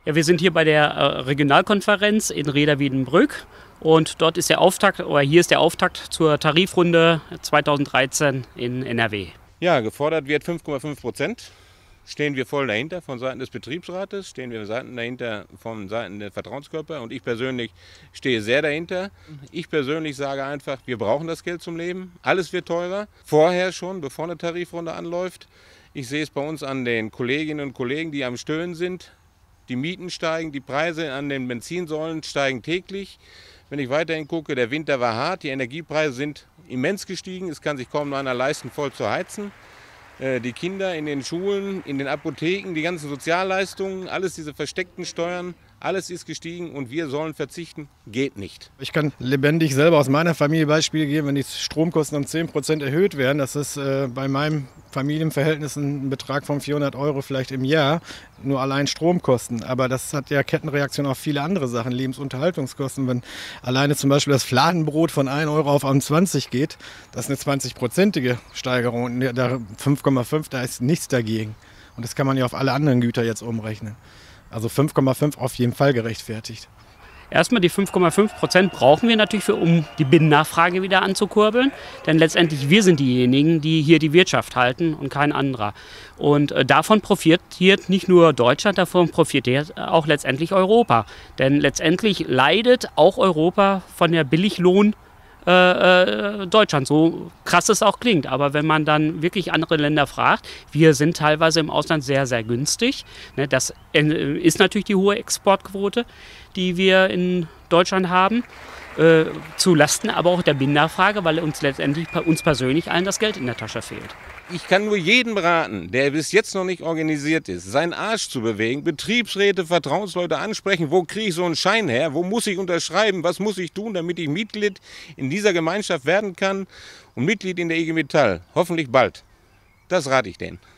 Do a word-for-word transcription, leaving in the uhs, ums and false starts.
Ja, wir sind hier bei der äh, Regionalkonferenz in Rheda-Wiedenbrück und dort ist der Auftakt, oder hier ist der Auftakt zur Tarifrunde zweitausenddreizehn in N R W. Ja, gefordert wird fünf Komma fünf Prozent. Stehen wir voll dahinter von Seiten des Betriebsrates, stehen wir Seiten dahinter von Seiten der Vertrauenskörper und ich persönlich stehe sehr dahinter. Ich persönlich sage einfach, wir brauchen das Geld zum Leben. Alles wird teurer, vorher schon, bevor eine Tarifrunde anläuft. Ich sehe es bei uns an den Kolleginnen und Kollegen, die am Stöhnen sind. Die Mieten steigen, die Preise an den Benzinsäulen steigen täglich. Wenn ich weiterhin gucke, der Winter war hart, die Energiepreise sind immens gestiegen. Es kann sich kaum noch einer leisten, voll zu heizen. Die Kinder in den Schulen, in den Apotheken, die ganzen Sozialleistungen, alles diese versteckten Steuern, alles ist gestiegen und wir sollen verzichten, geht nicht. Ich kann lebendig selber aus meiner Familie Beispiele geben, wenn die Stromkosten um zehn Prozent erhöht werden, das ist äh, bei meinem Familienverhältnis ein Betrag von vierhundert Euro vielleicht im Jahr, nur allein Stromkosten. Aber das hat ja Kettenreaktion auf viele andere Sachen, Lebensunterhaltungskosten. Wenn alleine zum Beispiel das Fladenbrot von ein Euro auf zwanzig geht, das ist eine zwanzig-prozentige Steigerung. Und da fünf Komma fünf, da ist nichts dagegen. Und das kann man ja auf alle anderen Güter jetzt umrechnen. Also fünf Komma fünf auf jeden Fall gerechtfertigt. Erstmal die fünf Komma fünf Prozent brauchen wir natürlich, für, um die Binnennachfrage wieder anzukurbeln. Denn letztendlich wir sind diejenigen, die hier die Wirtschaft halten und kein anderer. Und äh, davon profitiert nicht nur Deutschland, davon profitiert auch letztendlich Europa. Denn letztendlich leidet auch Europa von der Billiglohn Äh, Deutschland, so krass es auch klingt. Aber wenn man dann wirklich andere Länder fragt, wir sind teilweise im Ausland sehr, sehr günstig. Ne, das ist natürlich die hohe Exportquote, die wir in Deutschland haben, äh, zu Lasten aber auch der Binnennachfrage, weil uns letztendlich bei uns persönlich allen das Geld in der Tasche fehlt. Ich kann nur jedem raten, der bis jetzt noch nicht organisiert ist, seinen Arsch zu bewegen, Betriebsräte, Vertrauensleute ansprechen, wo kriege ich so einen Schein her, wo muss ich unterschreiben, was muss ich tun, damit ich Mitglied in dieser Gemeinschaft werden kann und Mitglied in der I G Metall, hoffentlich bald. Das rate ich denen.